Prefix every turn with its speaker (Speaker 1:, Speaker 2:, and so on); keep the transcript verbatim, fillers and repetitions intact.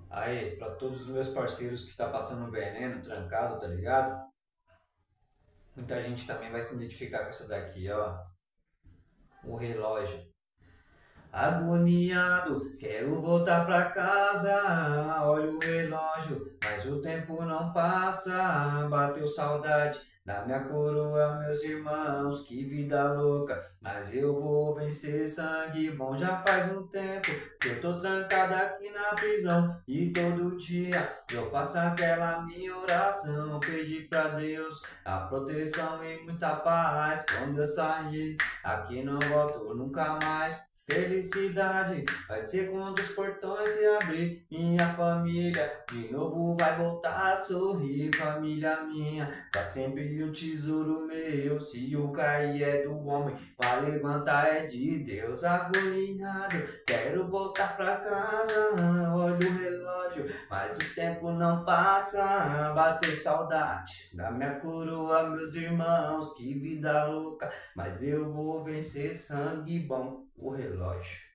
Speaker 1: Aí, pra todos os meus parceiros que tá passando veneno, trancado, tá ligado? Muita gente também vai se identificar com essa daqui, ó. O relógio. Agoniado, quero voltar pra casa. Olha o relógio, mas o tempo não passa. Bateu saudade da minha coroa, meus irmãos. Que vida louca, mas eu vou vencer. Sangue bom, já faz um tempo que eu tô trancado aqui na prisão. E todo dia eu faço aquela minha oração. Pedir pra Deus a proteção e muita paz. Quando eu sair, aqui não volto nunca mais. Felicidade vai ser quando os portões se abrir. Minha família de novo vai voltar a sorrir. Família minha, pra sempre o tesouro meu. Se o cair é do homem, pra levantar é de Deus. Agoniado, quero voltar pra casa. Olha o relógio, mas o tempo não passa. Bateu saudade da minha coroa, meus irmãos. Que vida louca, mas eu vou vencer. Sangue bom, o relógio.